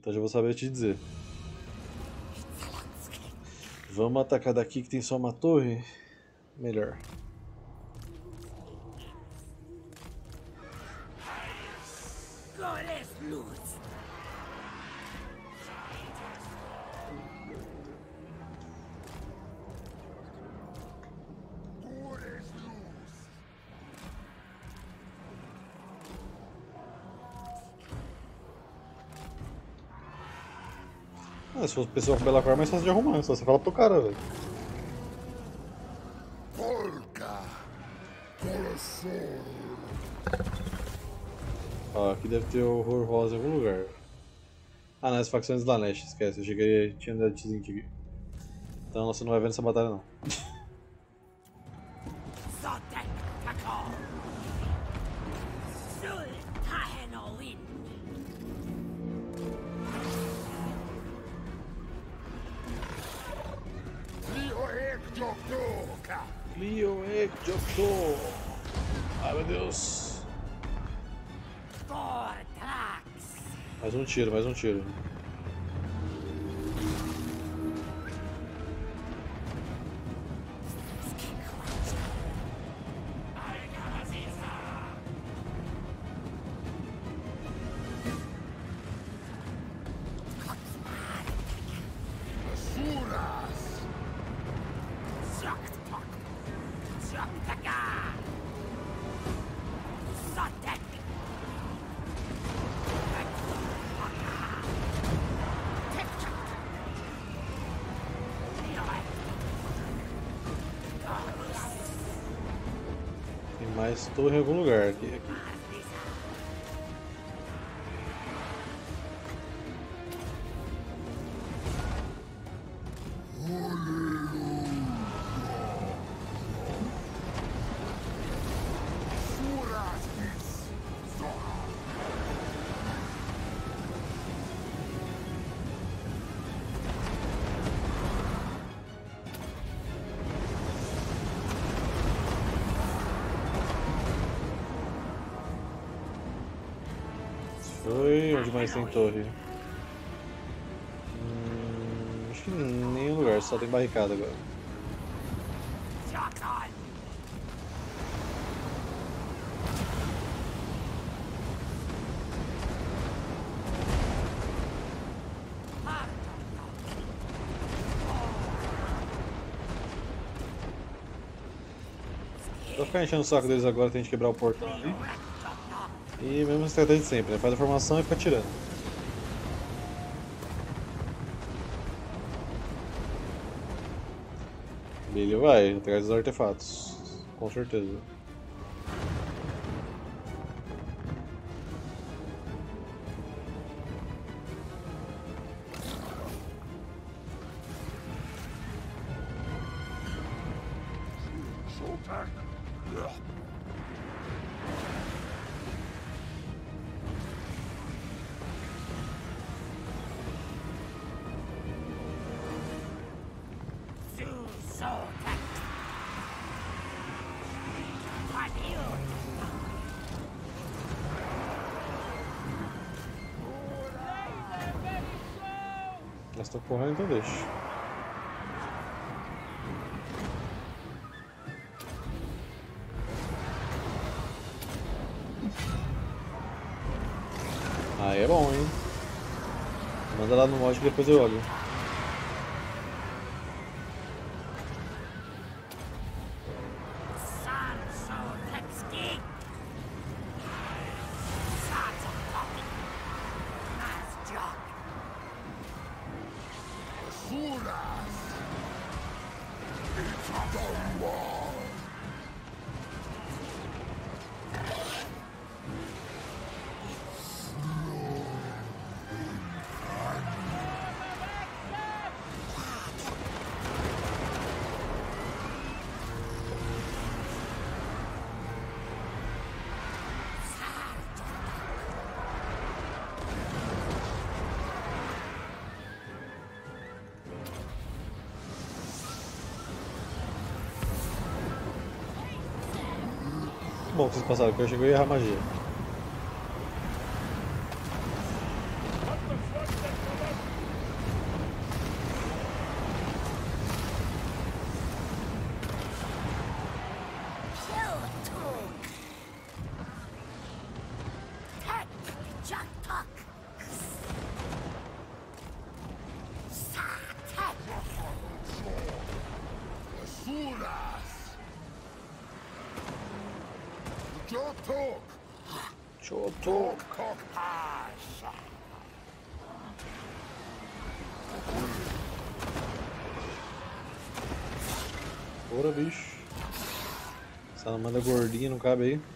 Então já vou saber te dizer. Vamos atacar daqui que tem só uma torre? Melhor. Ah, se fosse pessoa com Bellacore é mais fácil de arrumar, só você fala pro cara, velho. Ó, aqui deve ter o Horror Rosa em algum lugar. Ah, não, as facções da Leste, esquece, eu cheguei, tinha dado T-Link aqui. Então você não vai ver nessa batalha não. Clio Ekjokto! Ai meu Deus! Mais um tiro, mais um tiro. Tem mais torre em algum lugar aqui. Foi onde mais tem torre? Acho que em nenhum lugar, só tem barricada agora. Pra ficar enchendo o saco deles agora, tem que quebrar o portão ali. E mesmo estratégia de sempre, né? Faz a formação e fica atirando. Ele vai, atrás dos artefatos. Com certeza. Elas estão correndo, então deixa. Aí é bom, hein? Manda lá no mod que depois eu olho. Bom que vocês passaram, porque eu cheguei a errar magia. Chotok. Bora, bicho. Salamandra gordinha, não cabe aí.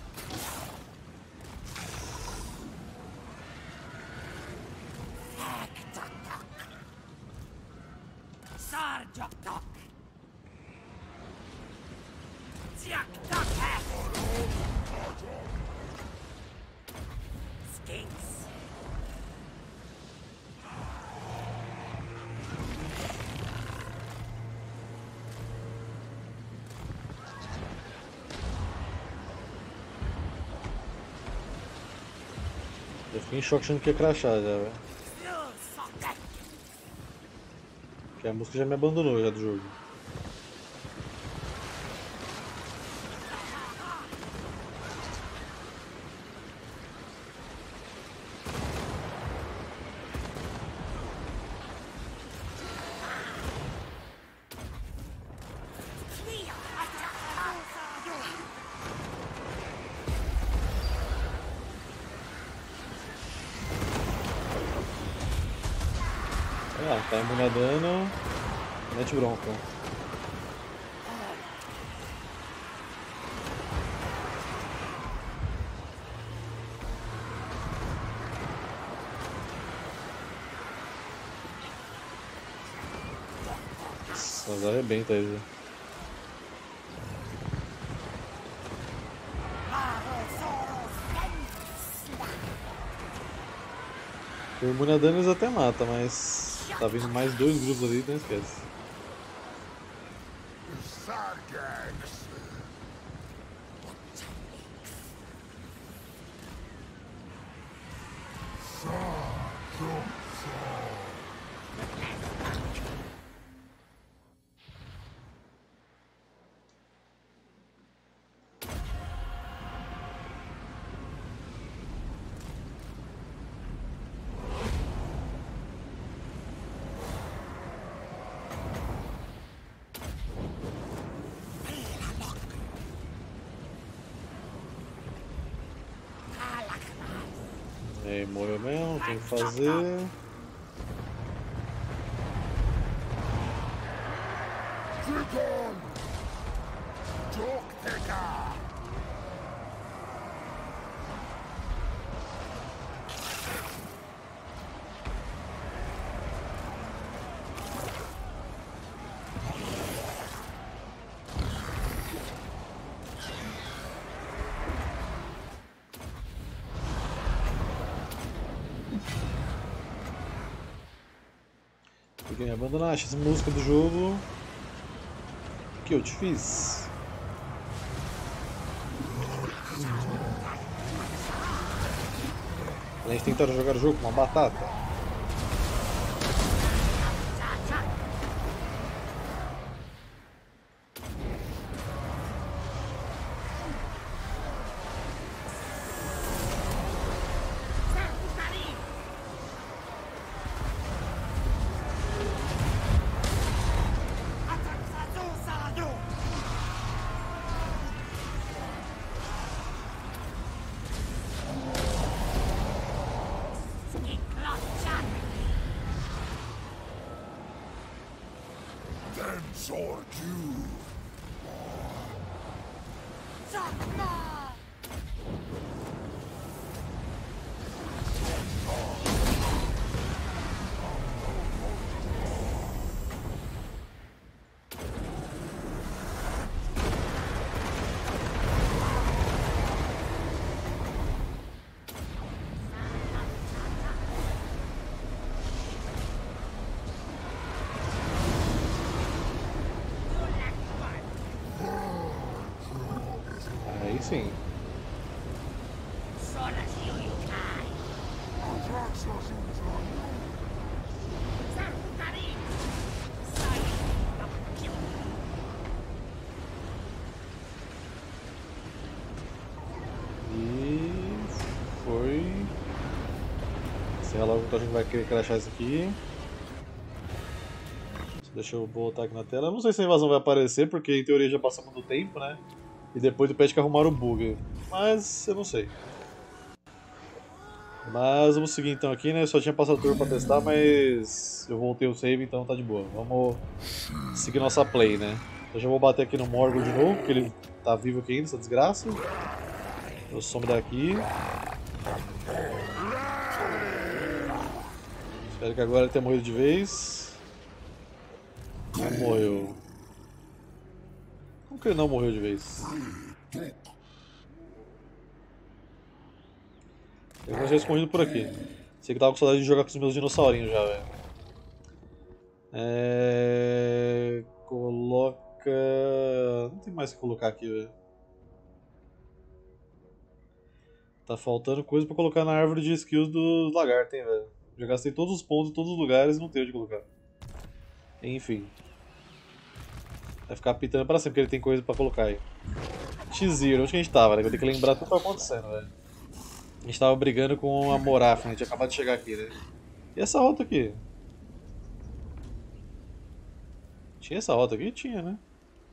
Eu fiquei em choque achando que ia crashar já, velho. Porque a música já me abandonou já do jogo. Ah, tá imune a dano, mete bronca. Nossa, arrebenta aí, velho. O imune a danos até mata, mas tá vindo mais dois grupos ali, não esquece. Aí, morreu mesmo, tem que fazer. Porque abandonar essa música do jogo. O que eu te fiz? A gente tentar jogar o jogo com uma batata. Sword you. Aí sim. E foi. Encerra logo que a gente vai querer crashar isso aqui. Deixa eu voltar aqui na tela. Eu não sei se a invasão vai aparecer, porque em teoria já passamos do tempo, né? E depois do patch que arrumaram o bug. Mas eu não sei. Mas vamos seguir então aqui, né? Eu só tinha passado o turno pra testar, mas eu voltei o save, então tá de boa. Vamos seguir nossa play, né? Eu já vou bater aqui no Morgul de novo, porque ele tá vivo aqui ainda, essa desgraça. Eu some daqui. Espero que agora ele tenha morrido de vez. Não morreu. Como que ele não morreu de vez? Eu já tinha escondido por aqui. Sei que tava com saudade de jogar com os meus dinossaurinhos já, velho. Coloca... Não tem mais o que colocar aqui, velho. Tá faltando coisa pra colocar na árvore de skills do lagarto, hein, velho. Já gastei todos os pontos em todos os lugares e não tenho onde colocar. Enfim. Vai ficar pitando pra sempre, porque ele tem coisa pra colocar aí. T-Zero, onde que a gente tava, né? Eu tenho que lembrar tudo que tá acontecendo, velho. A gente tava brigando com a Moraf, né? A gente acabou de chegar aqui, né? E essa rota aqui? Tinha essa rota aqui? Tinha, né?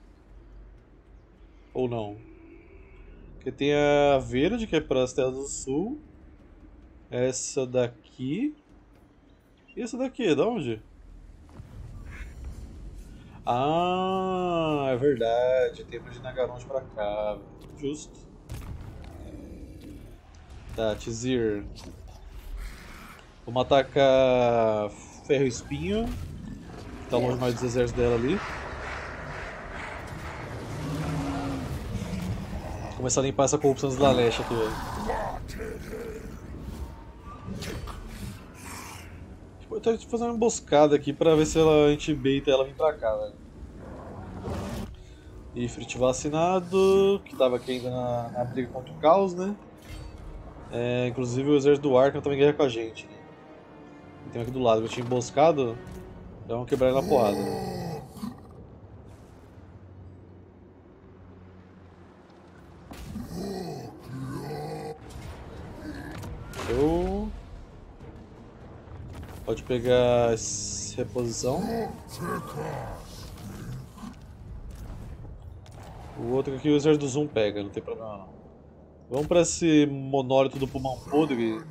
Ou não? Porque tem a verde, que é para as terras do sul. Essa daqui. E essa daqui, da onde? Ah, é verdade. Tem de Nagaronde pra cá. Justo. Tá, Tizir. Vamos atacar Ferro Espinho. Que tá longe mais dos exércitos dela ali. Vou começar a limpar essa corrupção dos Lalesh aqui, velho. Eu tô fazendo uma emboscada aqui pra ver se a gente baita ela vir pra cá, velho. Ifrit vacinado, que tava aqui ainda na briga contra o caos, né? Inclusive o exército do Arkham também guerra com a gente, né? Tem aqui do lado, eu tinha emboscado, então vamos quebrar ele na porrada. Pode pegar essa reposição. O outro aqui o exército do Zoom pega, não tem problema não. Vamos pra esse monólito do pulmão podre.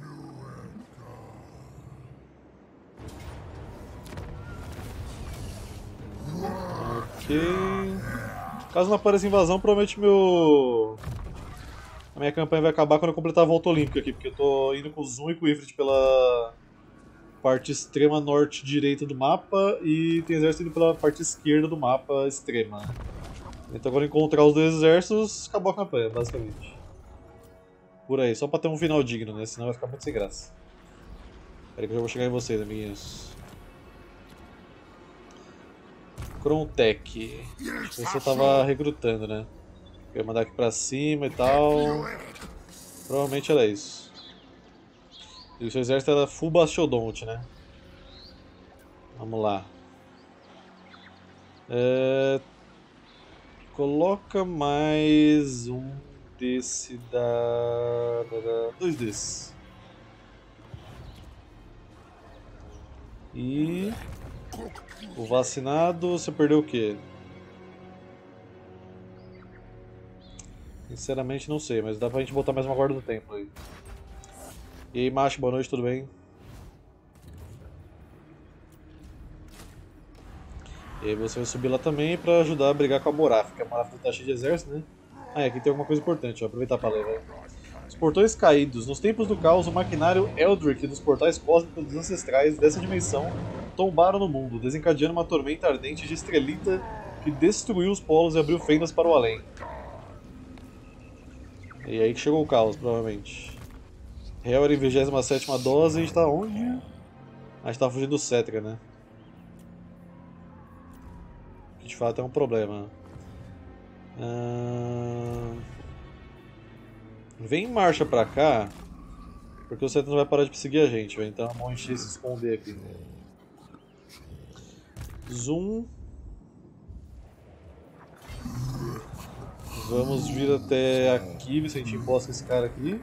Ok. Caso não apareça invasão, provavelmente a minha campanha vai acabar quando eu completar a volta olímpica aqui, porque eu tô indo com o Zoom e com o Ifrit pela parte extrema norte-direita do mapa e tem exército indo pela parte esquerda do mapa extrema. Então quando encontrar os dois exércitos, acabou a campanha, basicamente. Por aí, só pra ter um final digno, né? Senão vai ficar muito sem graça. Pera aí que eu já vou chegar em vocês, amiguinhos. Crontec. Você tava recrutando, né? Eu ia mandar aqui pra cima e tal. Provavelmente era isso. E o seu exército era full Bastiodonte, né? Vamos lá. Coloca mais um desse dois desses. E o vacinado, você perdeu o quê? Sinceramente não sei, mas dá pra gente botar mais uma guarda do templo aí. E aí, macho, boa noite, tudo bem? E aí você vai subir lá também pra ajudar a brigar com a Moraf, porque a Moraf tá cheia de exército, né? Ah, aqui tem alguma coisa importante, ó, aproveitar pra ler, velho. Os portões caídos. Nos tempos do caos, o maquinário Eldrick dos portais cósmicos dos ancestrais dessa dimensão tombaram no mundo, desencadeando uma tormenta ardente de estrelita que destruiu os polos e abriu fendas para o além. E aí que chegou o caos, provavelmente. Hel era em 27ª dose e a gente tá onde? A gente tá fugindo do Cetra, né? Que de fato é um problema. Vem em marcha pra cá, porque o Cetra não vai parar de perseguir a gente, véio. Então vamos encher se esconder aqui. Zoom. Vamos vir até aqui, ver se a gente embosca esse cara aqui.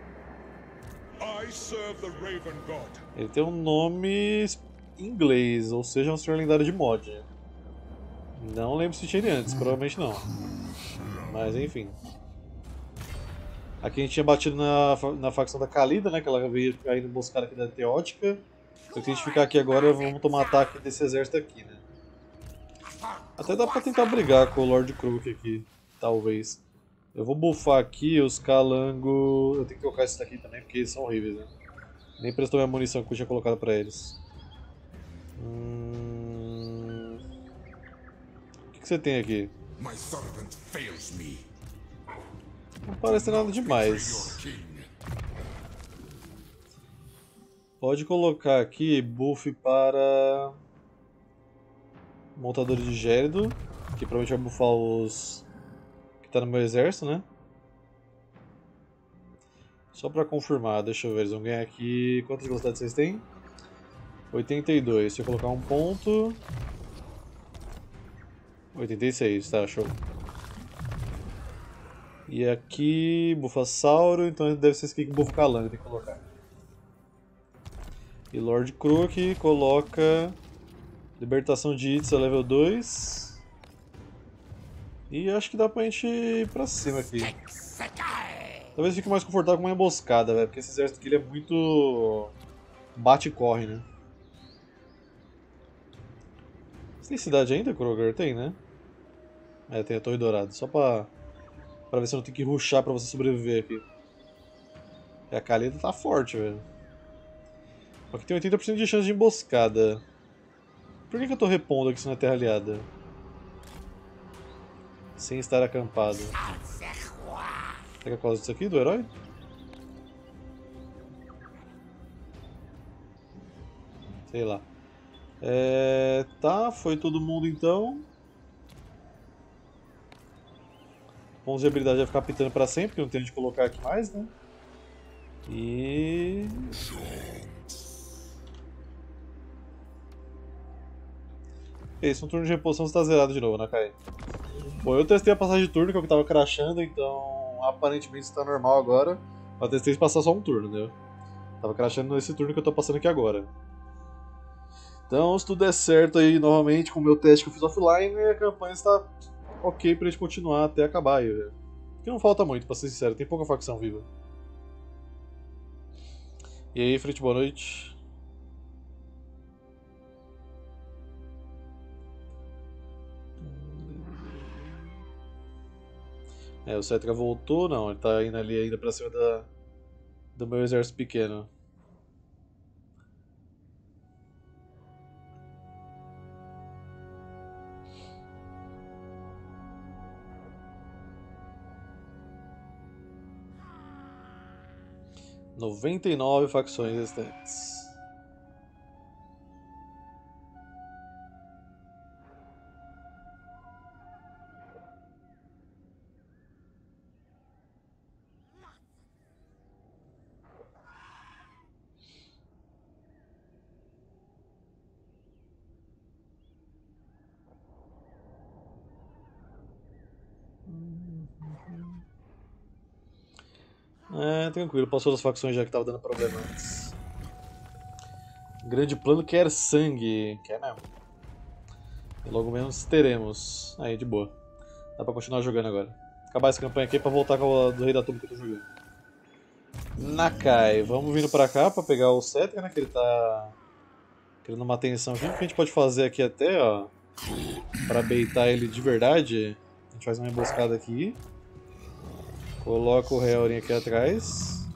Ele tem um nome em inglês, ou seja, um senhor lendário de mod. Não lembro se tinha ele antes, provavelmente não. Mas enfim. Aqui a gente tinha batido na facção da Kalida, né? Que ela veio cair emboscada aqui da Teótica. Então se a gente ficar aqui agora, vamos tomar ataque desse exército aqui, né? Até dá pra tentar brigar com o Lord Crook aqui, talvez. Eu vou buffar aqui os Calango. Eu tenho que colocar esses daqui também, porque eles são horríveis, né? Nem prestou minha munição que eu tinha colocado pra eles. O que você tem aqui? Não parece nada demais. Pode colocar aqui buff para montadores de Gérido, que provavelmente vai buffar os que tá no meu exército, né? Só pra confirmar, deixa eu ver, eles vão ganhar aqui. Quantas velocidades vocês têm? 82. Se eu colocar um ponto. 86, tá, show. E aqui, Bufassauro, então deve ser esse aqui que bufa Calango, tem que colocar. E Lord Crook coloca Libertação de Itza level 2. E acho que dá pra gente ir pra cima aqui. Talvez fique mais confortável com uma emboscada, velho, porque esse exército aqui ele é muito bate e corre, né? Você tem cidade ainda, Kroger? Tem, né? É, tem a Torre Dourada, só pra ver se eu não tenho que rushar pra você sobreviver aqui. E a Kalida tá forte, velho. Aqui tem 80% de chance de emboscada. Por que eu tô repondo aqui se não é terra aliada? Sem estar acampado. Será que é por causa disso aqui, do herói? Sei lá. Tá, foi todo mundo então. Pontos de habilidade vai ficar pitando pra sempre, porque não tem onde colocar aqui mais, né? E... esse um turno de reposição está zerado de novo, né, Kai? Bom, eu testei a passagem de turno, que é o que tava crashando, então aparentemente está normal agora. Eu testei passar só um turno, né? Tava crashando nesse turno que eu tô passando aqui agora. Então, se tudo der certo aí novamente com o meu teste que eu fiz offline, a campanha está ok pra gente continuar até acabar aí, velho. Porque não falta muito, pra ser sincero, tem pouca facção viva. E aí, Frit, boa noite. O Cetra voltou, não, ele tá indo ali ainda pra cima do meu exército pequeno. – 99 facções restantes. Tranquilo, passou das facções já que tava dando problema antes. Grande plano quer sangue. Quer mesmo. E logo menos teremos. Aí, de boa. Dá pra continuar jogando agora. Acabar essa campanha aqui pra voltar com a do Rei da Tumba que eu tô jogando. Nakai, vamos vindo pra cá pra pegar o Cetra, né? Que ele tá querendo uma atenção aqui. O que a gente pode fazer aqui até, ó, pra baitar ele de verdade? A gente faz uma emboscada aqui. Coloca o Heorin aqui atrás.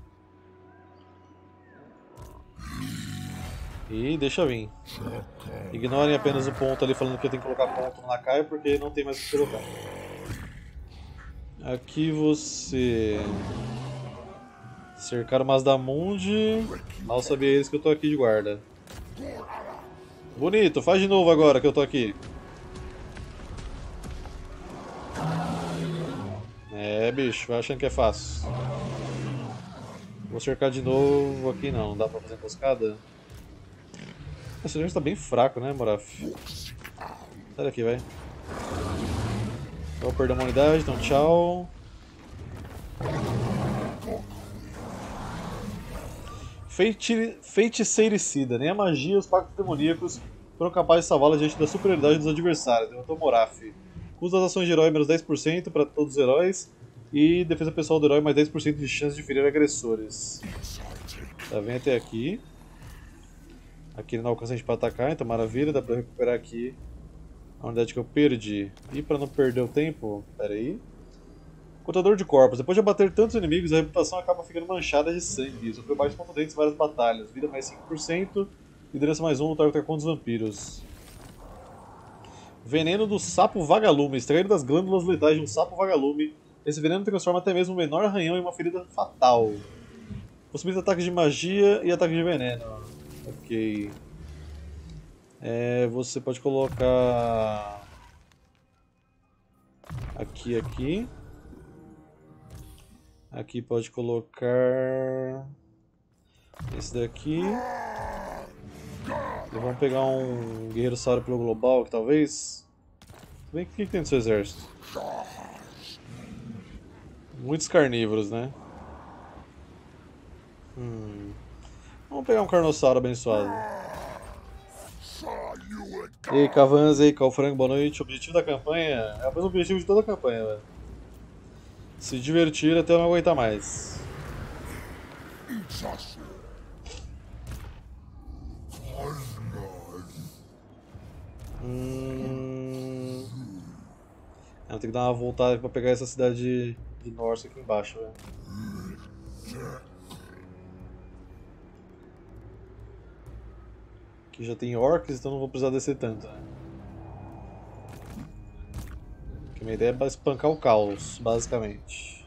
E deixa vir. Ignorem apenas o ponto ali falando que eu tenho que colocar ponto no Nakai porque não tem mais o que colocar. Aqui você... cercar o Mazdamundi. Mal sabia eles que eu tô aqui de guarda. Bonito, faz de novo agora que eu tô aqui. Bicho, vai achando que é fácil. Vou cercar de novo aqui não dá pra fazer emboscada. Esse jogo tá bem fraco, né, Moraf? Sai daqui, vai. Vou perder uma unidade, então tchau. Feiticeiricida, nem a magia e os pactos demoníacos foram capazes de salvá-la diante da superioridade dos adversários. Derrotou Moraf. Custo das ações de herói menos 10% para todos os heróis. E defesa pessoal do herói mais 10% de chance de ferir agressores. Tá, vem até aqui. Aqui ele não alcança a gente para atacar, então maravilha, dá para recuperar aqui a unidade que eu perdi. E para não perder o tempo, pera aí. Contador de corpos. Depois de abater tantos inimigos, a reputação acaba ficando manchada de sangue. Sofreu baixos contundentes em várias batalhas. Vida mais 5%, liderança mais 1, lutar contra os vampiros. Veneno do sapo vagalume. Extraído das glândulas letais de um sapo vagalume. Esse veneno transforma até mesmo um menor arranhão em uma ferida fatal. Possibilita ataques de magia e ataques de veneno. Ok. Você pode colocar... Aqui. Aqui pode colocar... Esse daqui. E vamos pegar um guerreiro sauro pelo global, que talvez... Bem, o que tem no seu exército? Muitos carnívoros, né? Vamos pegar um carnossauro abençoado. Ei, Cavans, ei, Calfrango, boa noite. O objetivo da campanha é o mesmo objetivo de toda a campanha, velho. Se divertir até eu não aguentar mais. Eu tenho que dar uma voltada pra pegar essa cidade de Norse aqui embaixo, velho. Aqui já tem orcs, então não vou precisar descer tanto, né? Porque minha ideia é espancar o caos, basicamente.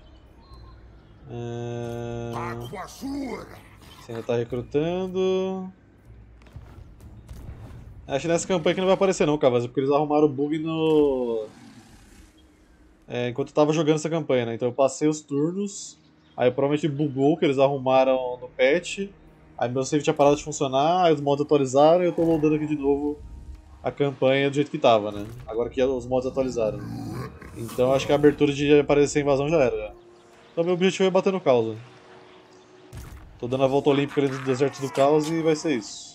Você ainda tá recrutando. Acho que nessa campanha que não vai aparecer não, Cavaz, porque eles arrumaram o bug no... enquanto eu tava jogando essa campanha, né? Então eu passei os turnos, aí provavelmente bugou que eles arrumaram no patch, aí meu save tinha parado de funcionar, aí os mods atualizaram e eu tô loadando aqui de novo a campanha do jeito que tava, né? Agora que os mods atualizaram. Então acho que a abertura de aparecer a invasão já era. Já. Então meu objetivo é bater no caos. Tô dando a volta olímpica ali do deserto do caos e vai ser isso.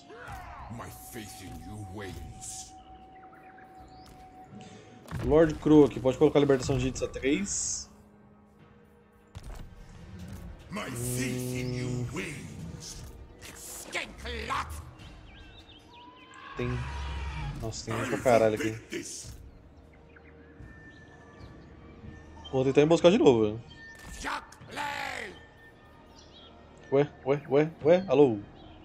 Lord Cru aqui, pode colocar a libertação de Itza a 3. Tem... Nossa, tem gente pra caralho aqui. Vou tentar emboscar de novo, velho. Ué, alô?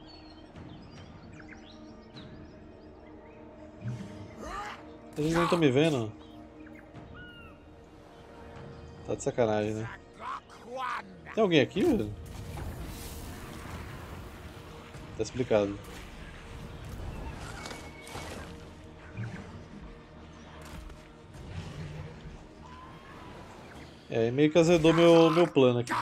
Eles nem estão me vendo. Tá de sacanagem, né? Tem alguém aqui, velho? Tá explicado. Meio que azedou meu plano aqui.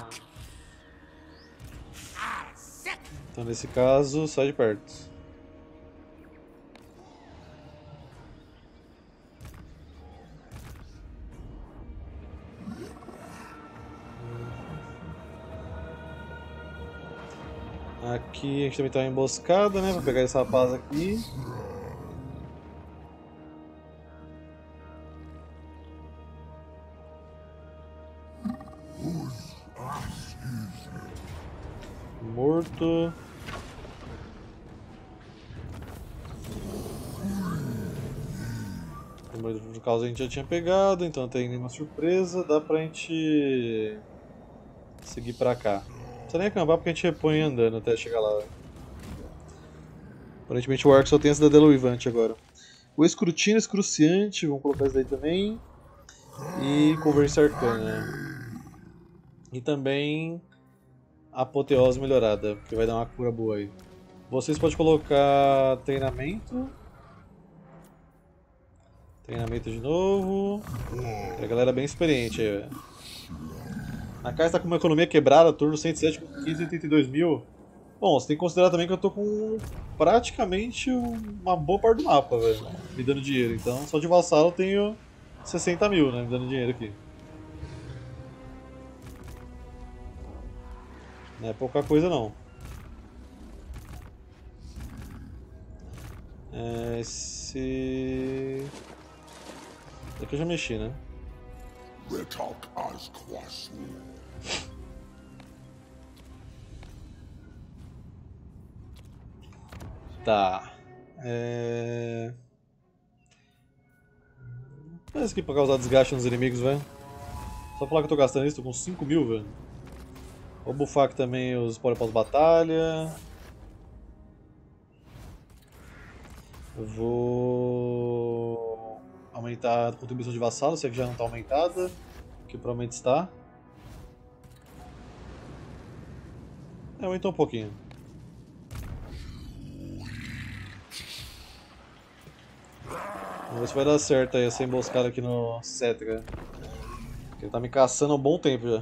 Então nesse caso, sai de perto. Aqui a gente também tá emboscada, né? Vou pegar esse rapaz aqui. Morto. No caso a gente já tinha pegado, então não tem nenhuma surpresa. Dá pra gente seguir pra cá. Não precisa nem acampar porque a gente repõe andando até chegar lá. Aparentemente o arco só tem a cidadela uivante agora. O escrutínio excruciante, vamos colocar isso daí também. E conversa arcana. E também apoteose melhorada, que vai dar uma cura boa aí. Vocês podem colocar treinamento. Treinamento de novo. É a galera bem experiente aí, velho. A casa está com uma economia quebrada, turno 107 com 582 mil. Bom, você tem que considerar também que eu tô com praticamente uma boa parte do mapa, velho, me dando dinheiro. Então, só de vassalo eu tenho 60 mil, né, me dando dinheiro aqui. Não é pouca coisa, não. Aqui eu já mexi, né? Tá. Faz isso aqui pra causar desgaste nos inimigos, velho. Só falar que eu tô gastando isso, tô com 5.000, velho. Vou bufar aqui também os spoilers pós-batalha. Vou aumentar a contribuição de vassalo, se é que já não está aumentada, que provavelmente está. Aumentou um pouquinho. Vamos ver se vai dar certo aí essa emboscada aqui no Cetra. Ele tá me caçando há um bom tempo já.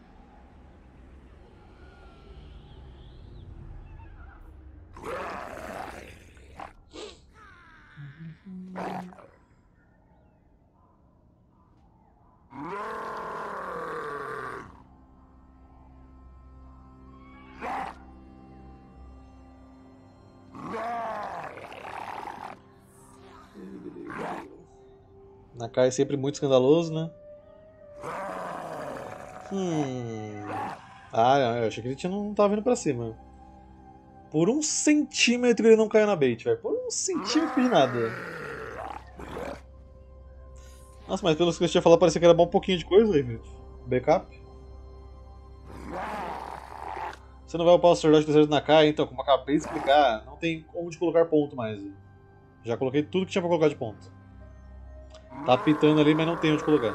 Nakai é sempre muito escandaloso, né? Ah, eu achei que ele não tava vindo pra cima. Por 1 centímetro ele não caiu na bait, velho. Por 1 centímetro de nada. Nossa, mas pelo que você tinha falado, parecia que era bom um pouquinho de coisa aí, velho. Backup. Você não vai upar o Sword do Deserto Nakai, então, como eu acabei de explicar, não tem onde colocar ponto mais. Já coloquei tudo que tinha pra colocar de ponto. Tá pitando ali, mas não tem onde colocar.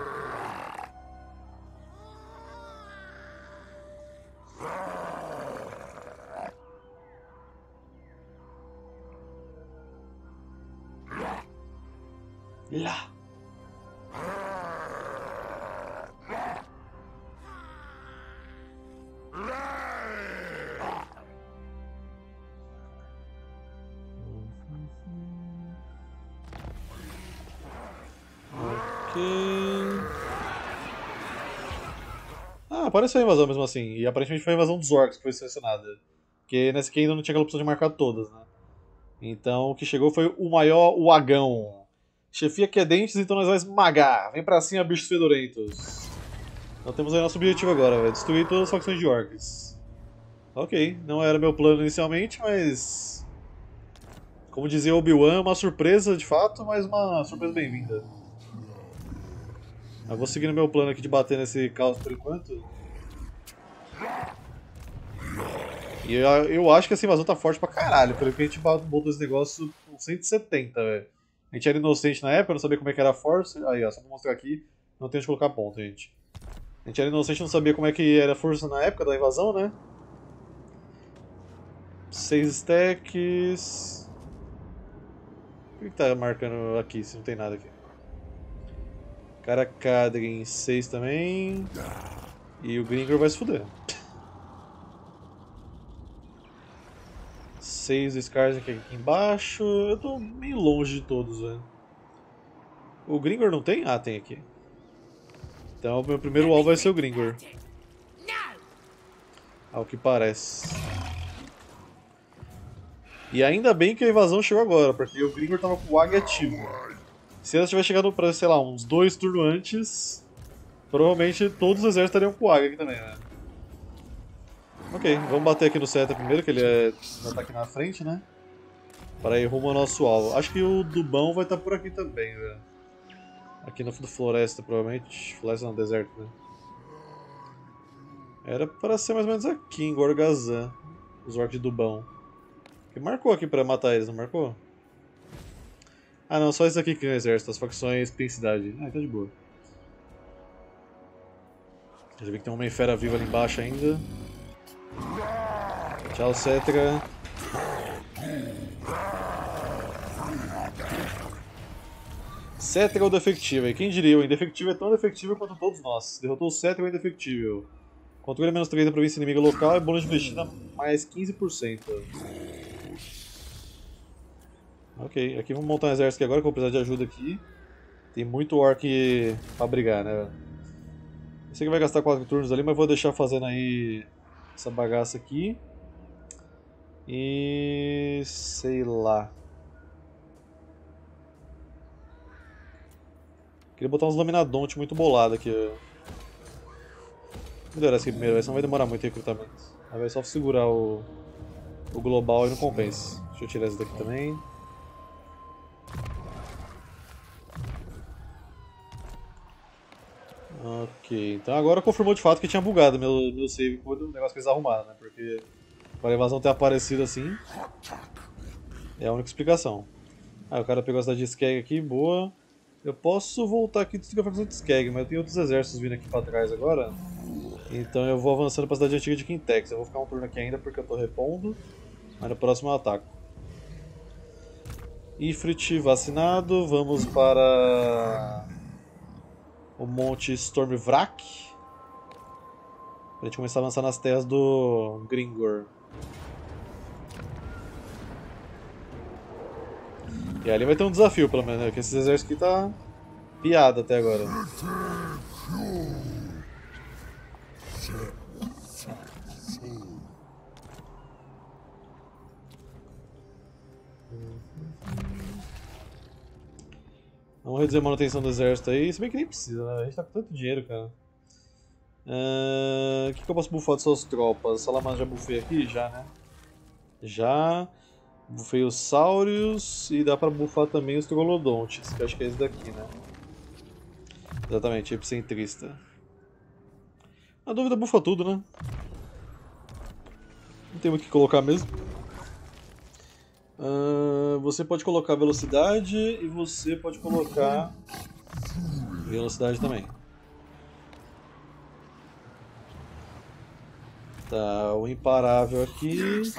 Lá. Ah, apareceu a invasão mesmo assim. E aparentemente foi a invasão dos orcs que foi selecionada. Porque nessa aqui ainda não tinha aquela opção de marcar todas, né? Então o que chegou foi o maior, o Agão. Chefia que é dentes, então nós vamos esmagar. Vem pra cima, bichos fedorentos. Então temos aí nosso objetivo agora, velho. Destruir todas as facções de orcs. Ok, não era meu plano inicialmente, mas... Como dizia Obi-Wan, uma surpresa de fato, mas uma surpresa bem-vinda. Eu vou seguindo meu plano aqui de bater nesse caos por enquanto. E eu acho que essa invasão tá forte pra caralho, porque a gente botou esse negócio com 170, velho. A gente era inocente na época, não sabia como é que era a força. Aí, ó, só pra mostrar aqui, não tem onde colocar ponto, gente. A gente era inocente, não sabia como é que era a força na época da invasão, né? 6 stacks... Por que tá marcando aqui, se não tem nada aqui? Karakadrin 6 também. E o Gringor vai se fuder. 6 Scars aqui embaixo. Eu tô meio longe de todos, velho. O Gringor não tem? Ah, tem aqui. Então o meu primeiro alvo vai ser o Gringor. Ao que parece. E ainda bem que a invasão chegou agora, porque o Gringor tava com o AG ativo. Se ela tivesse chegado pra, sei lá, uns 2 turnos antes, provavelmente todos os exércitos estariam com o AG aqui também, né? Ok, vamos bater aqui no Seta primeiro, que ele já tá aqui na frente, né? Para ir rumo ao nosso alvo. Acho que o Dubão vai estar por aqui também, velho. Aqui no Floresta, provavelmente. Floresta não, deserto, né? Era para ser mais ou menos aqui, em Gorgazan. Os orcs de Dubão. Que marcou aqui para matar eles, não marcou? Ah não, só esse aqui que é o exército, as facções tem cidade. Ah, então de boa. Já vi que tem uma Homem-Fera viva ali embaixo ainda. Tchau, Cetra. Cetra é o defectível. E quem diria, o indefectível é tão defectível quanto todos nós. Derrotou o Cetra é o indefectível. Controle menos 3 da província inimiga local e bônus de investida mais 15%. Ok, aqui vamos montar um exército aqui agora que eu vou precisar de ajuda aqui. Tem muito orc pra brigar, né? Eu sei que vai gastar 4 turnos ali, mas vou deixar fazendo aí essa bagaça aqui. E... sei lá. Queria botar uns Laminadonte muito bolado aqui. Vou melhorar esse aqui primeiro, senão vai demorar muito o recrutamento. Aí vai só segurar o global e não compensa. Deixa eu tirar esse daqui também. Ok, então agora confirmou de fato que tinha bugado meu save quando o negócio que eles arrumaram, né? Porque para a invasão ter aparecido assim é a única explicação. Ah, o cara pegou a cidade de Skeg aqui, boa. Eu posso voltar aqui e destruir a facção de Skeg, mas eu tenho outros exércitos vindo aqui pra trás agora. Então eu vou avançando pra cidade antiga de Quintex. Eu vou ficar um turno aqui ainda porque eu tô repondo, mas no próximo eu ataco. Ifrit vacinado, vamos para o Monte Stormvrak. Pra gente começar a avançar nas terras do Gringor. E ali vai ter um desafio, pelo menos, né? Porque esses exércitos aqui tá piada até agora. Vamos reduzir a manutenção do exército aí, se bem que nem precisa, né? A gente tá com tanto dinheiro, cara. O que eu posso buffar de suas tropas? Salamandra já buffei aqui? Já, né? Já. Buffei os Saurius e dá pra buffar também os Troglodontes, que eu acho que é esse daqui, né? Exatamente, Epicentrista. Na dúvida, bufa tudo, né? Não tem muito o que colocar mesmo. Você pode colocar velocidade e você pode colocar velocidade também. Tá, o imparável aqui.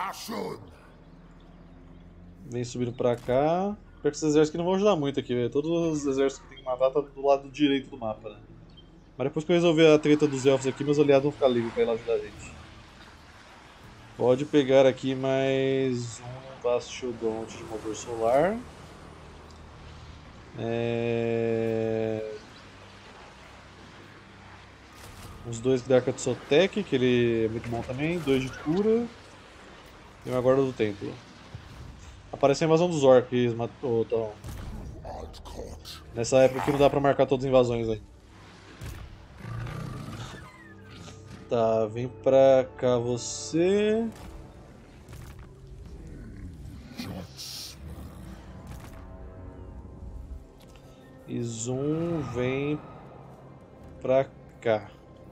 Vem subindo pra cá. Pior que esses exércitos aqui não vão ajudar muito aqui, velho. Todos os exércitos que tem que matar tá do lado direito do mapa, né? Mas depois que eu resolver a treta dos elfos aqui, meus aliados vão ficar livres pra ir lá ajudar a gente. Pode pegar aqui mais um Bastiodonte de motor solar. Uns dois da Katsotec, que ele é muito bom também. Dois de cura. E uma guarda do templo. Apareceu a invasão dos orcs, matou, então. Nessa época que não dá pra marcar todas as invasões aí. Tá, vem pra cá você. E Zoom vem pra cá.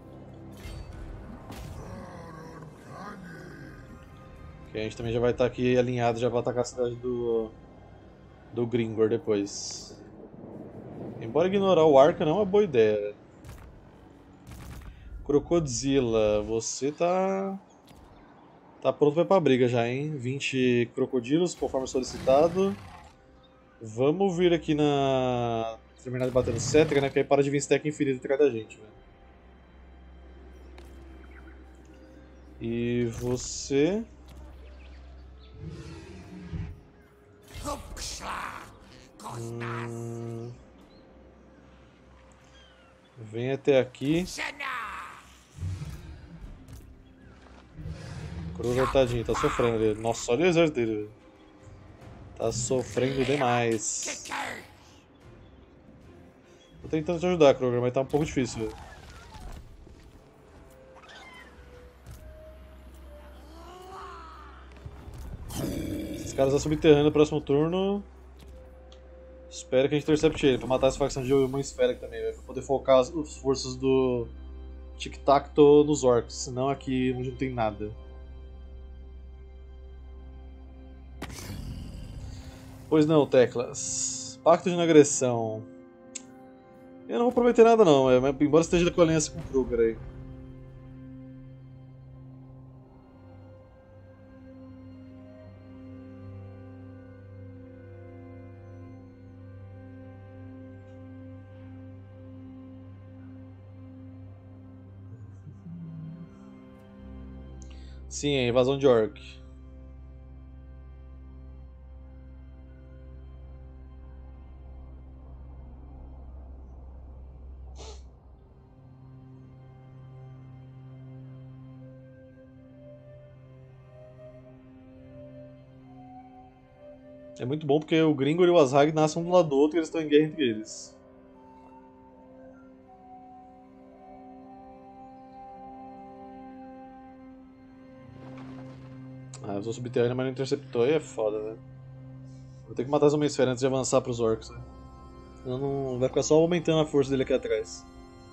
Ok, a gente também já vai estar aqui alinhado, já vai atacar a cidade do Gringor depois. Embora ignorar o Arca não é uma boa ideia. Crocodila, você tá pronto para ir pra briga já, hein? 20 crocodilos, conforme solicitado. Vamos vir aqui na... terminar de bater no Cetra, né? Que aí para de vir stack infinito atrás da gente, velho. E você... Vem até aqui. Kruger, tadinho, tá sofrendo ali. Nossa, olha o exército dele, velho. Tá sofrendo demais. Tô tentando te ajudar, Kruger, mas tá um pouco difícil, velho. Esses caras estão subterrâneos no próximo turno. Espero que a gente intercepte ele pra matar essa facção de uma esfera também, véio, pra poder focar as forças do Tic-Tac-Toe nos orcs, senão aqui onde não tem nada. Pois não, Teclas. Pacto de não agressão. Eu não vou prometer nada não, embora esteja com aliança com o Kruger aí. Sim, é invasão de orc. É muito bom porque o Gringor e o Azhag nascem um do lado do outro e eles estão em guerra entre eles. Ah, usou subterrâneo, mas não interceptou, aí é foda, velho. Vou ter que matar as uma esfera antes de avançar pros orcs, né? Senão não vai ficar só aumentando a força dele aqui atrás.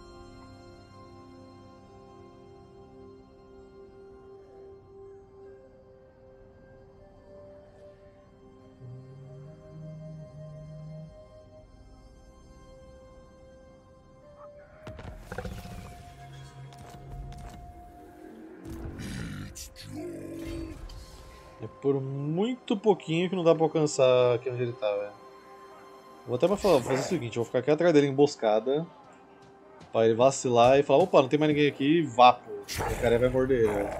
É por muito pouquinho que não dá pra alcançar aqui onde ele tá, velho. Vou até fazer o seguinte, eu vou ficar aqui atrás dele emboscada. Pra ele vacilar e falar, opa, não tem mais ninguém aqui, vapo. O cara vai morder ele, velho.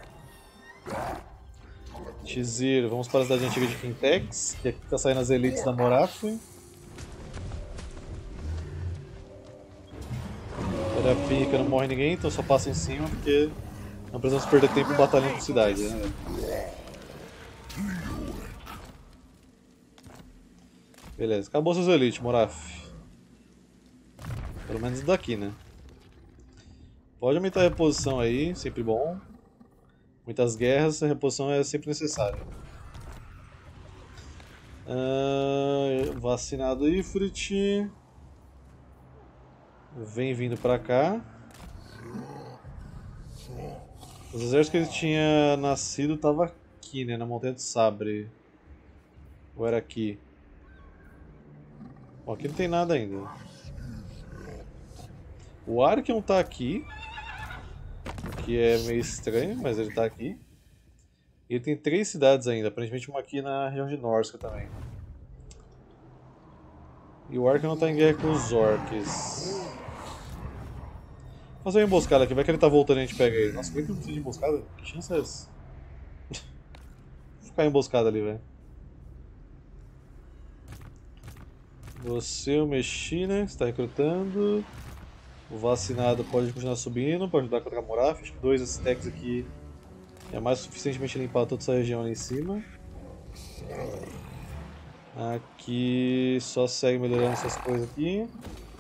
Tizir, vamos para a cidade antiga de Quintex, que aqui tá saindo as elites da Morath. Terapia, não morre ninguém, então só passa em cima, porque não precisamos perder tempo batalhando com cidade, né? Beleza, acabou seus elites, Morath. Pelo menos daqui, né? Pode aumentar a reposição aí, sempre bom. Muitas guerras, a reposição é sempre necessária. Vacinado Ifrit. Vem vindo pra cá. Os exércitos que ele tinha nascido estavam aqui, né? Na Montanha do Sabre. Ou era aqui? Bom, aqui não tem nada ainda. O Archeon tá aqui. Que é meio estranho, mas ele tá aqui. E ele tem 3 cidades ainda, aparentemente uma aqui na região de Norsca também. E o Archeon não tá em guerra com os orcs. Vou fazer uma emboscada aqui, vai que ele tá voltando e a gente pega ele. Nossa, como é que não precisa de emboscada? Que chance é essa? Vou ficar emboscada ali, velho. Você, o Mexina, está recrutando. O vacinado pode continuar subindo para ajudar contra a Morath. Acho que 2 stacks aqui é mais suficientemente limpar toda essa região ali em cima. Aqui só segue melhorando essas coisas aqui.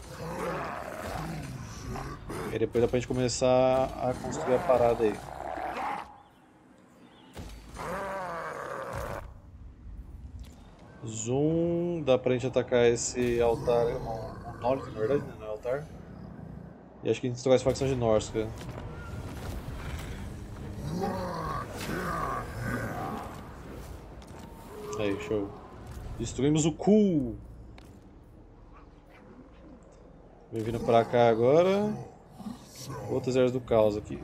E depois dá pra gente começar a construir a parada aí. Zoom, dá pra gente atacar esse altar, um monolith na verdade, né? Não é altar. E acho que a gente destrói essa facção de Norsca. Aí, show. Destruímos o cu! Vem vindo pra cá agora. Outro exército do caos aqui.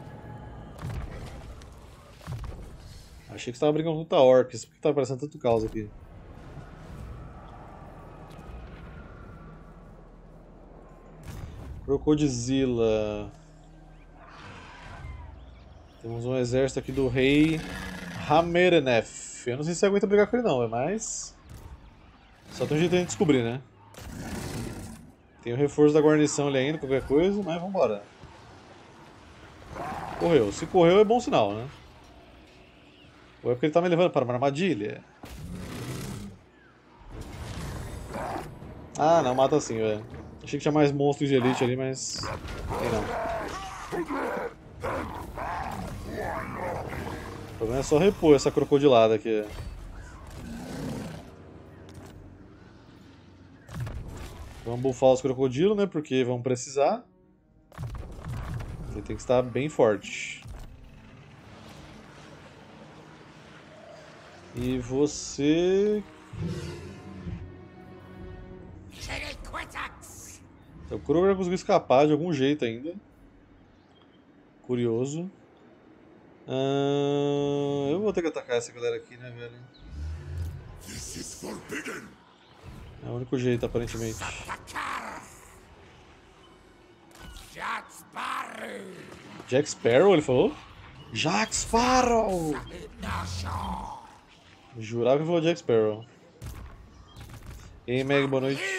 Achei que você tava brigando contra orcs. Por que tá aparecendo tanto caos aqui? Crocodizila. Temos um exército aqui do rei Hamerenef. Eu não sei se você aguenta brigar com ele não, mas... Só tem um jeito de descobrir, né? Tem o reforço da guarnição ali ainda, qualquer coisa, mas vambora. Correu. Se correu é bom sinal, né? Ou é porque ele tá me levando para uma armadilha? Ah, não, mata assim, velho. Achei que tinha mais monstros de elite ali, mas... Tem não. O problema é só repor essa crocodilada aqui. Vamos buffar os crocodilos, né? Porque vamos precisar. Ele tem que estar bem forte. E você... O Kruger conseguiu escapar de algum jeito ainda. Curioso. Eu vou ter que atacar essa galera aqui, né, velho? É o único jeito, aparentemente. Jack Sparrow, ele falou? Jack Sparrow! Jurava que falou Jack Sparrow. E aí, Meg, boa noite.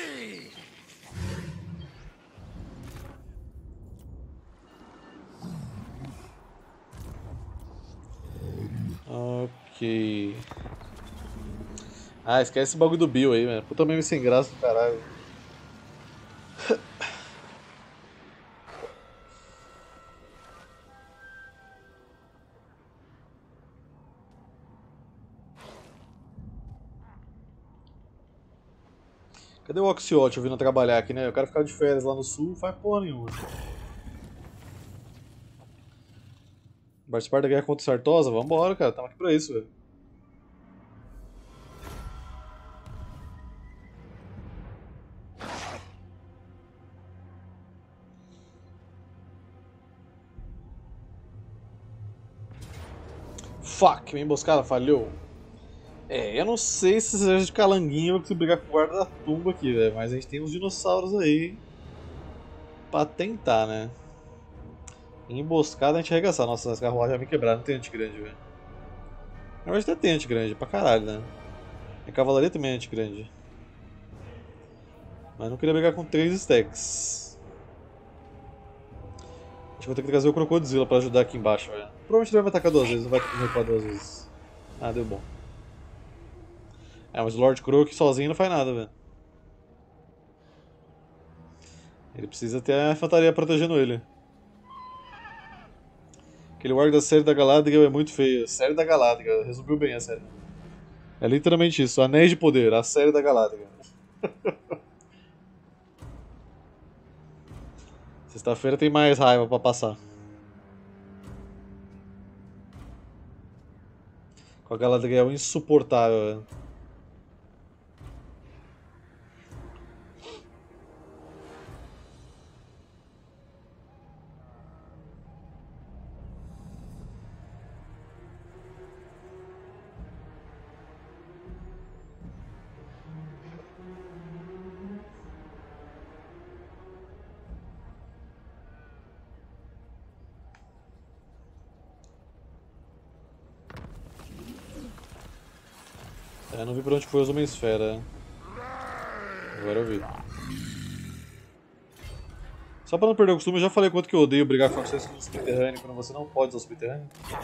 Ok. Ah, esquece esse bagulho do Bill aí, mano. Puta meme sem graça do caralho. Cadê o Oxiote vindo trabalhar aqui, né? Eu quero ficar de férias lá no sul, não faz porra nenhuma. Participar da guerra contra Sartosa? Vambora, cara, tamo aqui pra isso, velho. Fuck, minha emboscada falhou. É, eu não sei se esse exército de calanguinho vai conseguir brigar com o guarda da tumba aqui, velho. Mas a gente tem uns dinossauros aí pra tentar, né? Em emboscada a gente arregaçar. Nossa, as carruagens já me quebraram, não tem anti-grande, velho. Na verdade até tem anti-grande, pra caralho, né? A cavalaria também é anti-grande. Mas não queria brigar com 3 stacks. Acho que vou ter que trazer o Crocodile pra ajudar aqui embaixo, velho. Provavelmente ele vai me atacar 2 vezes, não vai ter que me recuar 2 vezes. Ah, deu bom. É, mas o Lord Croc sozinho não faz nada, velho. Ele precisa ter a infantaria protegendo ele. Aquele Warg da série da Galadriel é muito feio. Série da Galadriel, resumiu bem a série. É literalmente isso, Anéis de Poder, a série da Galadriel. Sexta-feira tem mais raiva pra passar. Com a Galadriel insuportável, velho. É, não vi por onde foi os Homem-Esfera. Agora eu vi. Só pra não perder o costume, eu já falei quanto que eu odeio brigar com vocês no subterrâneo quando você não pode usar o subterrâneo.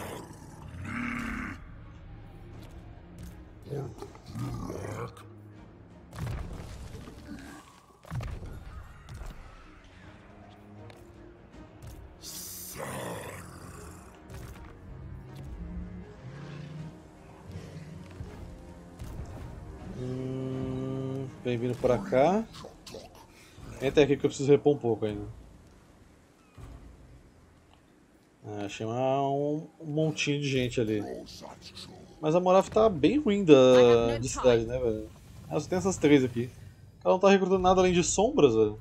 Bem-vindo pra cá. Entra aqui que eu preciso repor um pouco ainda. Achei um montinho de gente ali. Mas a Morath tá bem ruim de cidade, né, velho? Ah, só tem essas 3 aqui. Ela não tá recrutando nada além de sombras, velho.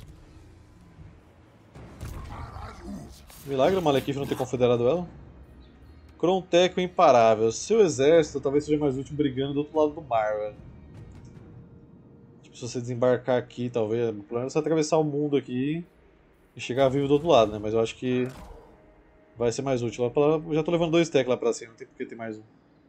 Milagre o Malekith não ter confederado ela. Cronteco imparável. Seu exército talvez seja mais útil brigando do outro lado do mar, velho. Tipo, se você desembarcar aqui, talvez. O plano é você atravessar o mundo aqui e chegar vivo do outro lado, né? Mas eu acho que vai ser mais útil. Eu já tô levando 2 stacks lá pra cima, não tem por que ter mais um.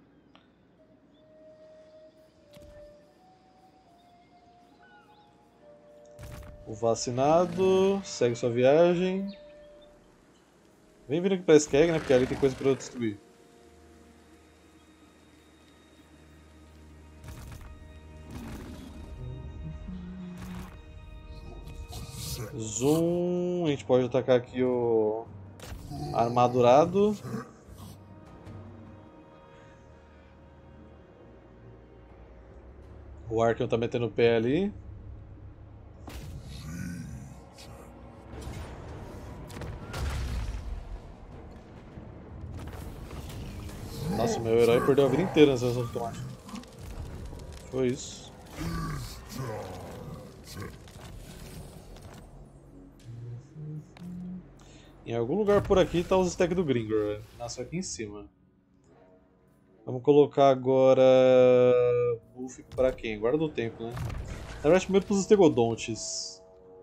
O vacinado, segue sua viagem. Vem vindo aqui pra Skeg, né? Porque ali tem coisa pra eu destruir. Zoom, a gente pode atacar aqui o armadurado. O Arkham tá metendo o pé ali. Nossa, meu herói perdeu a vida inteira nessa ação automática. Foi isso. Em algum lugar por aqui tá os stacks do Gringor. Nasceu aqui em cima. Vamos colocar agora buff pra quem? Guarda do tempo, né? Na verdade, primeiro pros Stegodontes.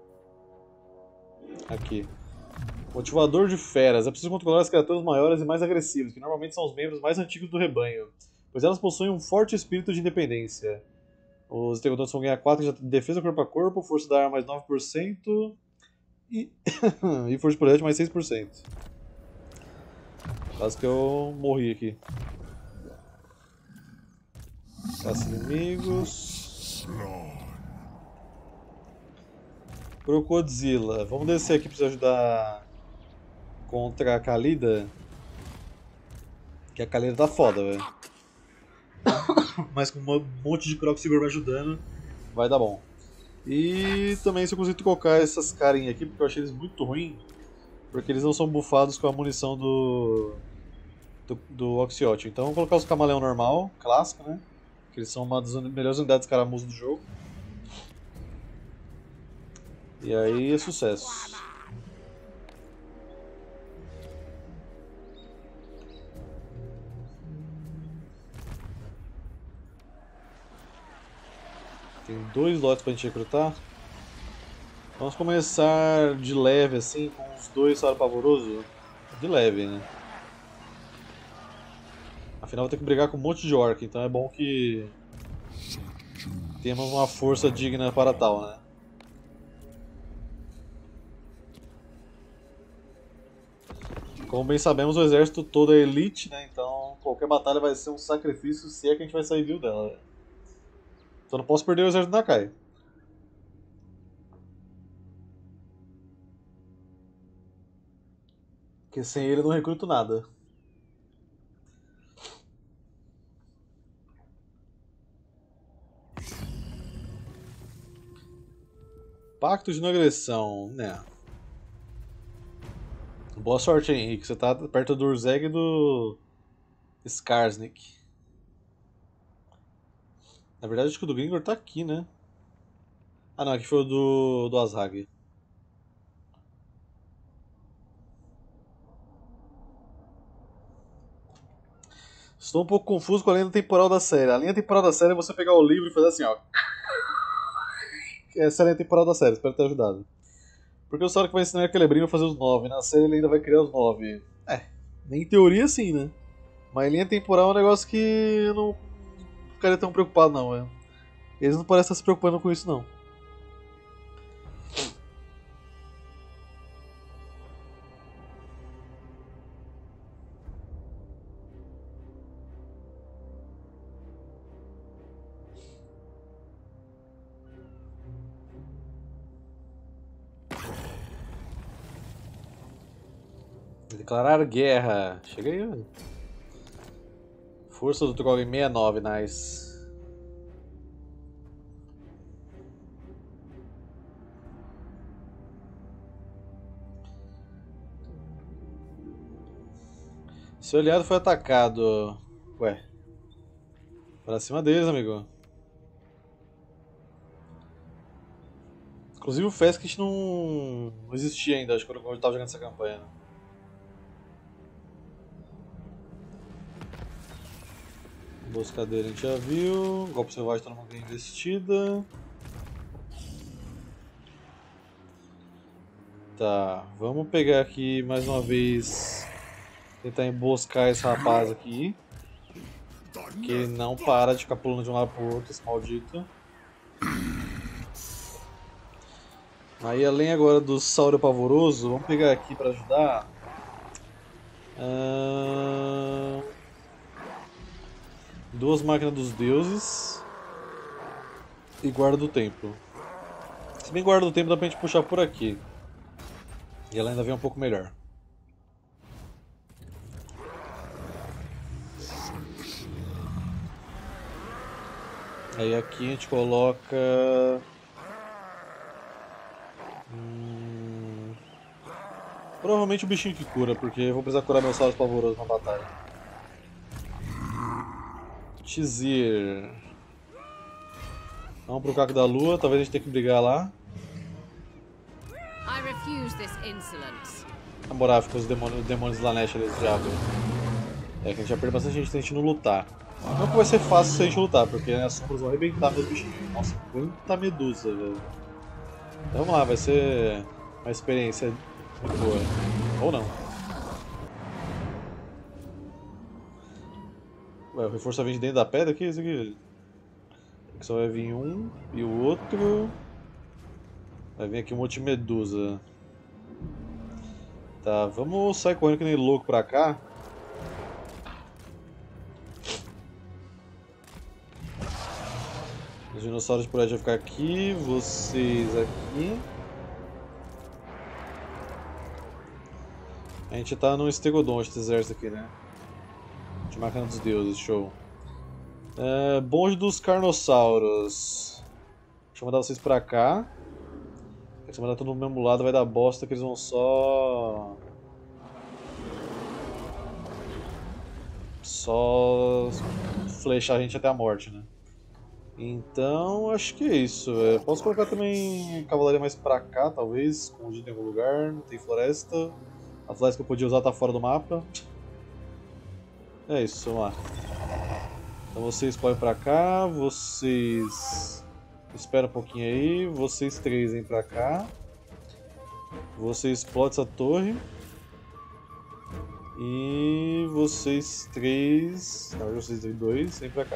Aqui. Motivador de feras. É preciso controlar as criaturas maiores e mais agressivas, que normalmente são os membros mais antigos do rebanho, pois elas possuem um forte espírito de independência. Os Stegodontes vão ganhar 4 de defesa corpo a corpo, força da arma mais 9% e, e força de projétil mais 6%. Quase que eu morri aqui. Caça inimigos. Crocodila. Vamos descer aqui para ajudar contra a Khalida. Que a Khalida tá foda, velho. Mas com um monte de Croc Sigurd me ajudando, vai dar bom. E também se eu conseguir trocar essas carinhas aqui, porque eu achei eles muito ruins. Porque eles não são bufados com a munição do Oxyot. Então vamos colocar os camaleão normal, clássico, né? Que eles são uma das melhores unidades de caramujo do jogo. E aí é sucesso. Tem 2 lotes pra gente recrutar. Vamos começar de leve assim, com os 2 salário pavoroso. De leve, né? Afinal vou ter que brigar com um monte de orc, então é bom que temos uma força digna para tal, né? Como bem sabemos, o exército todo é elite, né? Então qualquer batalha vai ser um sacrifício se é que a gente vai sair vivo dela. Né? Então não posso perder o exército da Nakai. Porque sem ele eu não recruto nada. Pacto de não agressão, né? Boa sorte aí, Henrique. Você tá perto do Urzeg e do Skarsnik. Na verdade, acho que o do Gringor tá aqui, né? Ah, não, aqui foi o do Azhag. Estou um pouco confuso com a linha temporal da série. A linha temporal da série é você pegar o livro e fazer assim, ó. Essa é a linha temporal da série, espero ter ajudado. Porque o Sora que vai ensinar aquele Celebrimbor a fazer os 9, na série ele ainda vai criar os 9. É, em teoria sim, né? Mas linha temporal é um negócio que eu não ficaria tão preocupado não, velho. Eles não parecem estar se preocupando com isso não. Declarar guerra. Chega aí, velho. Força do Trog em 69, nice. Seu aliado foi atacado. Ué. Pra cima deles, amigo. Inclusive o Feskit não existia ainda, acho que quando eu tava jogando essa campanha. Emboscadeira a gente já viu. Golpe selvagem todo mundo tem investida. Tá, vamos pegar aqui mais uma vez. Tentar emboscar esse rapaz aqui. Que ele não para de ficar pulando de um lado pro outro, esse maldito. Aí além agora do Sauro Pavoroso, vamos pegar aqui pra ajudar. Duas máquinas dos deuses. E guarda do templo. Se bem guarda do templo dá pra gente puxar por aqui. E ela ainda vem um pouco melhor. Aí aqui a gente coloca... Provavelmente o bichinho que cura, porque eu vou precisar curar meus sauros pavorosos na batalha. Tizir. Vamos pro Caco da Lua, talvez a gente tenha que brigar lá. Namorar com os demônios Slanesh ali, diabo. É que a gente já perdeu bastante gente se a gente não lutar. Não que vai ser fácil se a gente lutar, porque né, as sombras vão arrebentar meus bichinhos. Nossa, quanta medusa, velho. Então, vamos lá, vai ser uma experiência muito boa. Ou não. Ué, o reforço vem de dentro da pedra aqui? Isso aqui. Aqui só vai vir um e o outro. Vai vir aqui um monte de medusa. Tá, vamos sair correndo que nem louco pra cá. Os dinossauros por aí vão ficar aqui, vocês aqui. A gente tá no Estegodon, esse exército aqui, né? De máquina dos deuses, show. Bonde dos Carnossauros. Deixa eu mandar vocês pra cá. Se eu mandar todo mundo do mesmo lado vai dar bosta que eles vão só flechar a gente até a morte, né? Então, acho que é isso. Posso colocar também cavalaria mais pra cá, talvez, escondido em algum lugar. Não tem floresta. A floresta que eu podia usar tá fora do mapa. É isso, vamos lá. Então vocês podem pra cá, vocês... Espera um pouquinho aí, vocês três vêm pra cá. Você explode essa torre. E vocês três... Na verdade, vocês dois vêm pra cá.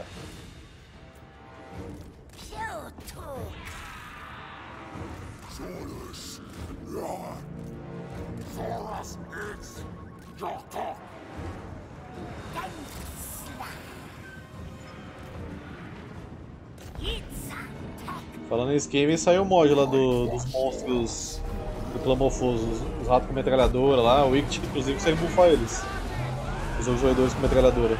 Falando em esquema, saiu o mod lá dos monstros do Clamofoso, os ratos com metralhadora lá, o Wicked inclusive consegue buffar eles. Os roedores com metralhadora.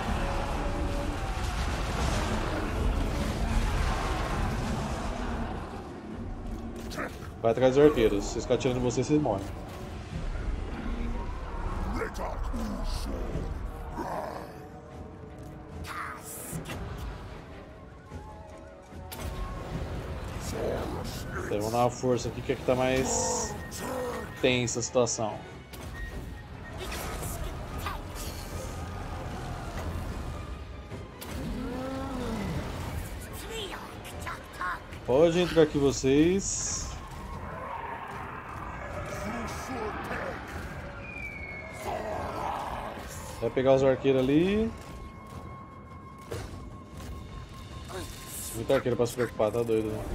Vai atrás dos arqueiros, se eles ficarem atirando em vocês, vocês morrem. Vamos dar uma força aqui que aqui tá mais tensa a situação. Pode entrar aqui vocês. Vai pegar os arqueiros ali. Muito arqueiro pra se preocupar, tá doido, né?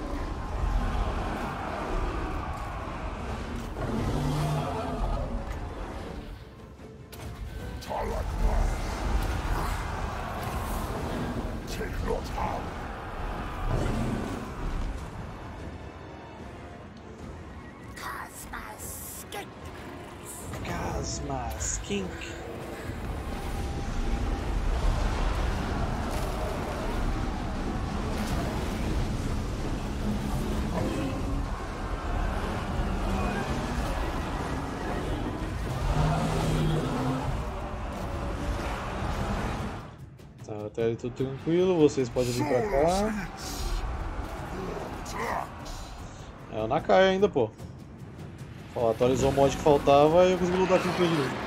Skink. Tá, até aí tudo tranquilo, vocês podem vir pra cá. É o Nakai ainda, pô. Ó, atualizou o mod que faltava e eu consegui lutar com ele de novo.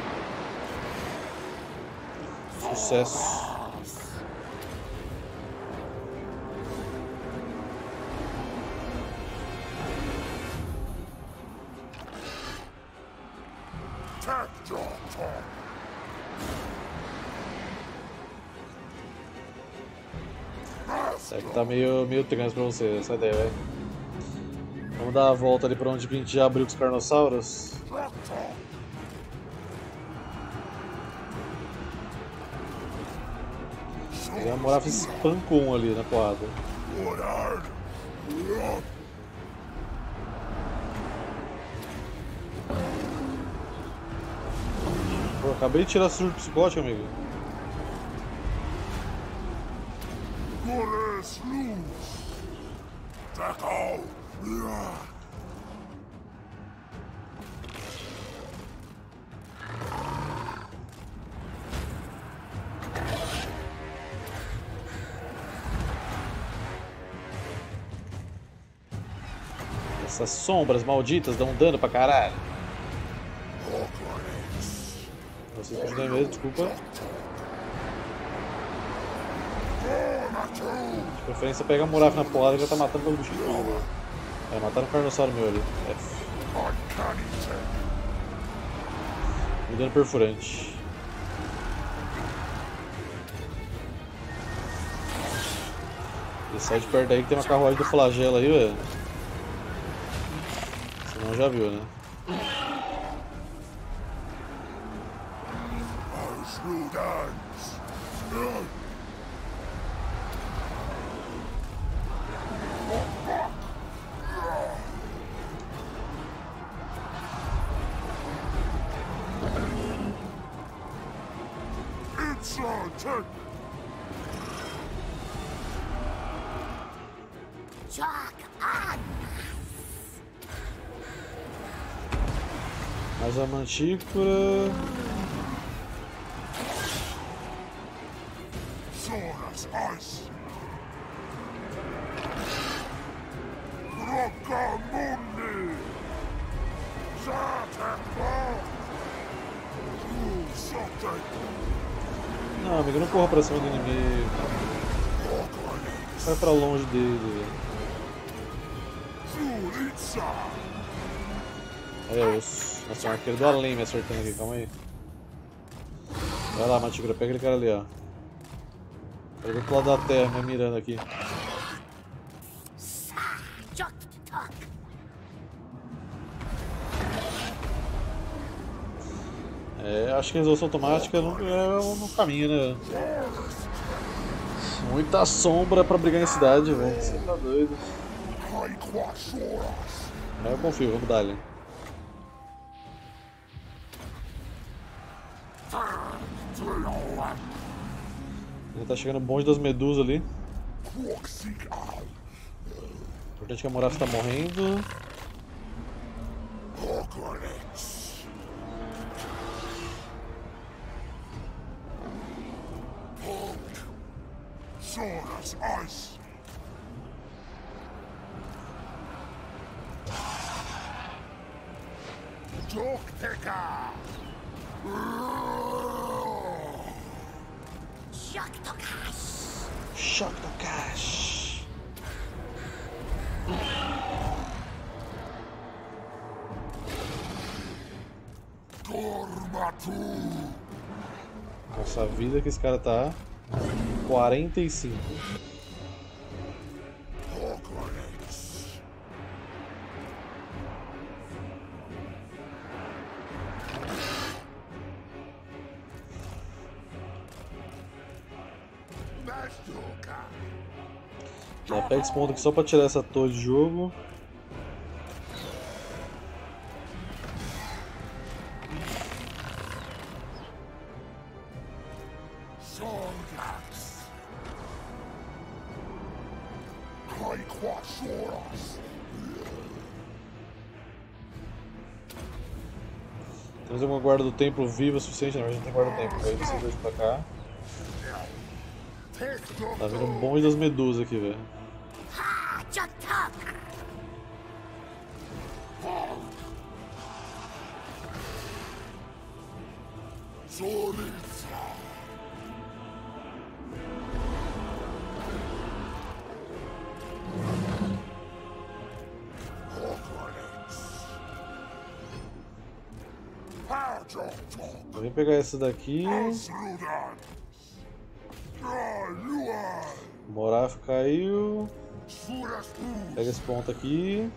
Sucesso. Deve tá meio trans pra você essa ideia, velho. Vamos dar a volta ali pra onde a gente já abriu com os carnossauros. E a Moraf espancou um ali na porrada. Pô, acabei de tirar surto psicótico, amigo. Essas sombras malditas dão dano pra caralho. Vocês continuam mesmo, desculpa. De preferência pega a Muraf na porrada e já tá matando todo bichinho. Vai matar um carnossauro meu ali. F. Me dando perfurante. E sai de perto aí que tem uma carruagem do flagelo aí, velho. Senão já viu, né? Mais uma mantícora. Sora's ice. Rockamundi. Zatakba. Something. Não, amigo, não corra pra cima do inimigo. Vai pra longe dele. É osso. Nossa, o arqueiro do além me acertando aqui, calma aí. Vai lá, Matigura, pega aquele cara ali, ó. Ele veio pro lado da terra, me mirando aqui. É, acho que a resolução automática não é no caminho, né? Muita sombra pra brigar em cidade, velho. Você tá doido. Aí eu confio, vamos dar ali. Ele tá chegando o bonde das medusas ali. Importante é que a Morath tá morrendo. Sora's ice. Dog picker. Choque do Cash. Gormatu. Nossa, a vida que esse cara tá. 45. Já pega esse ponto aqui só pra tirar essa torre de jogo. Temos uma guarda do templo viva o suficiente, não, a gente tem guarda do templo. Aí esses dois pra cá. Tá vendo um bonde das medusas aqui, velho. Eu vim pegar esse daqui. Morath caiu. Pega esse ponto aqui.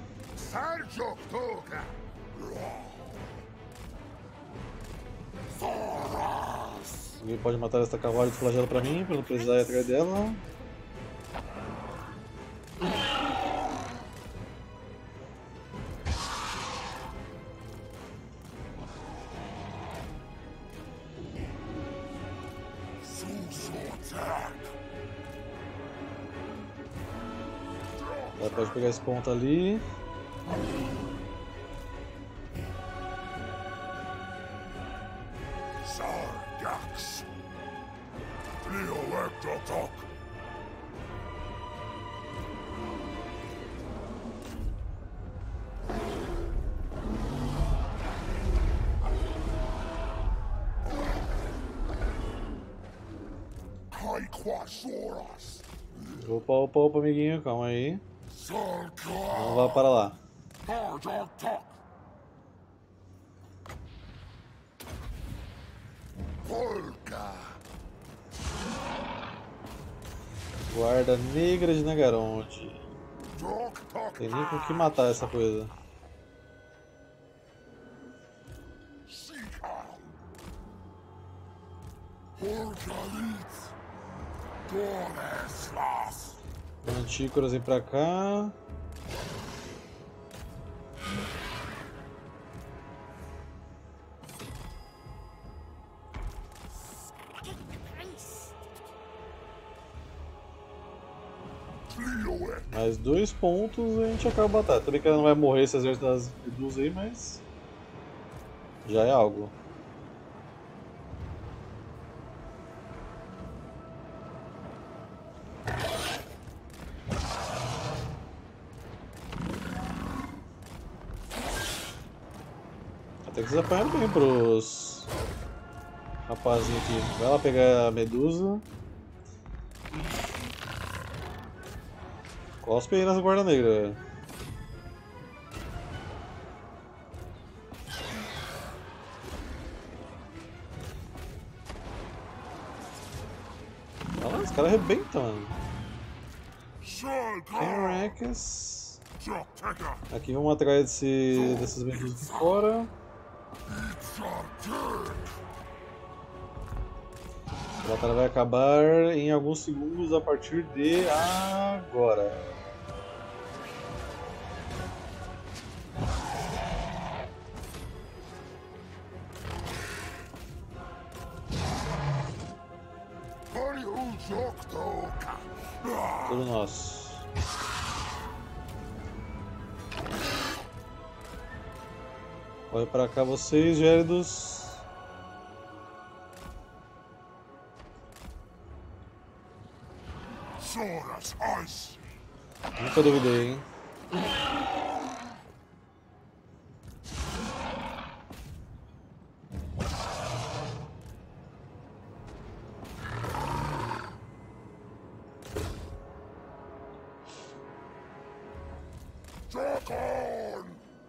Alguém pode matar essa cavalo de flagelo pra mim, pra não precisar ir atrás dela. Ela pode pegar esse ponto ali. Sargax. Leoleptotok. Kaiquasoras. Opa, opa, opa, amiguinho, calma aí. Não vá para lá. Guarda negra de Nagaronde. Tem nem com que matar essa coisa. Mantícoras vem pra cá. Feel it. Mais 2 pontos e a gente acaba a batalha. Também que ela não vai morrer esse exército das medusas aí, mas já é algo. Até que eles apanharam bem pros rapazinhos aqui. Vai lá pegar a medusa. Cospe aí nessa guarda negra. Olha lá, os caras arrebentam, mano. Caracas. Aqui vamos atrás desses medusas de fora. A batalha vai acabar em alguns segundos a partir de agora. Tudo nosso. Olha pra cá vocês, Gélidos. Soras ice. Nunca duvidei, hein? Dragon.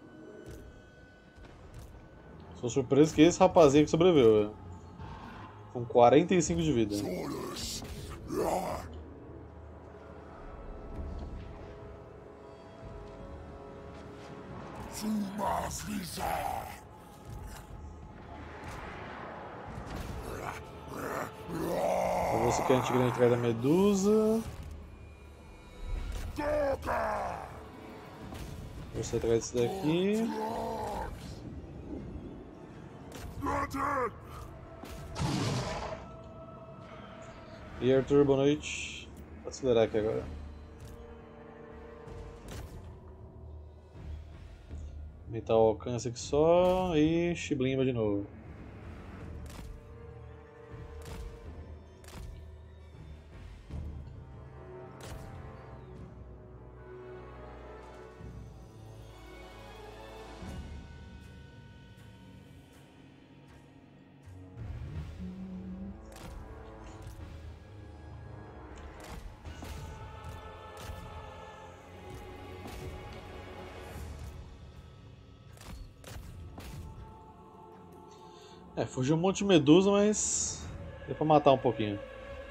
Sou surpreso que esse rapazinho que sobreviveu, velho. Com 45 de vida. Soras. Sumas visa. Pra você que é antiga atrás da medusa. Doga. Você atrás desse daqui. Latin. E Arthur, boa noite. Vou acelerar aqui agora. Aumentar o alcance aqui só e chiblimba de novo. Fugiu um monte de medusa, mas deu pra matar um pouquinho.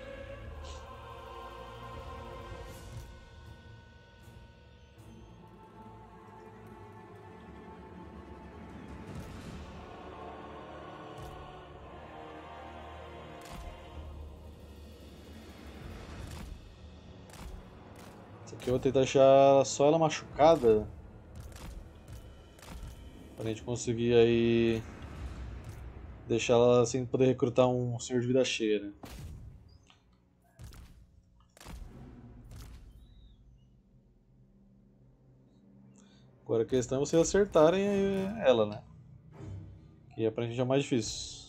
Essa aqui eu vou tentar deixar só ela machucada. Pra gente conseguir aí deixar ela assim poder recrutar um senhor de vida cheia, né? Agora a questão é vocês acertarem ela, né? Que aparentemente é o mais difícil.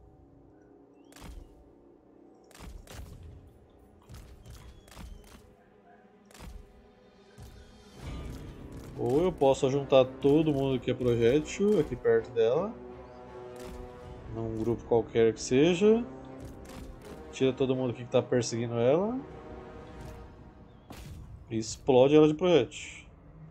Ou eu posso juntar todo mundo que é projétil aqui perto dela, num grupo qualquer que seja, tira todo mundo aqui que está perseguindo ela e explode ela de projétil.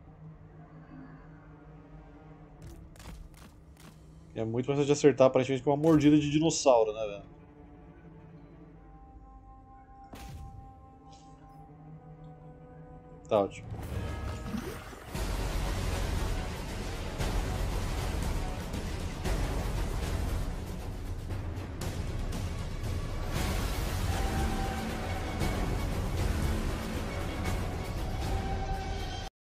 É muito mais fácil de acertar, aparentemente, com uma mordida de dinossauro, né, velho? Tá ótimo.